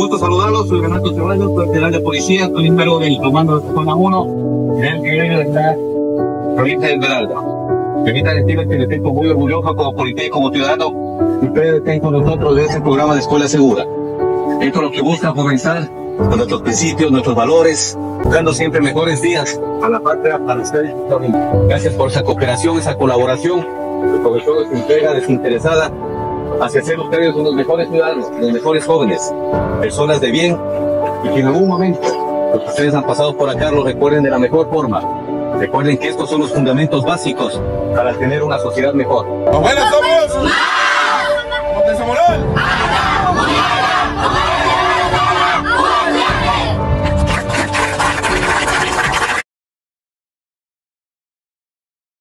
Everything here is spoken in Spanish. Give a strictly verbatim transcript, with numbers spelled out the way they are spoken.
gusto saludarlos, soy Renato Ceballos, soy general de policía, estoy en cargo del comando de zona uno, del que de la provincia de Esmeralda. Permítanme decirles que me siento muy orgulloso como policía y como ciudadano que ustedes estén con nosotros de este programa de Escuela Segura. Esto es lo que busca comenzar con nuestros principios, nuestros valores, buscando siempre mejores días a la patria para ustedes. Gracias por esa cooperación, esa colaboración, sobre todo esa entrega desinteresada hacia ser ustedes unos mejores ciudadanos, los mejores jóvenes, personas de bien, y que en algún momento los que ustedes han pasado por acá lo recuerden de la mejor forma. Recuerden que estos son los fundamentos básicos para tener una sociedad mejor. ¡Los buenos somos! ¡Más! ¡Como Moral!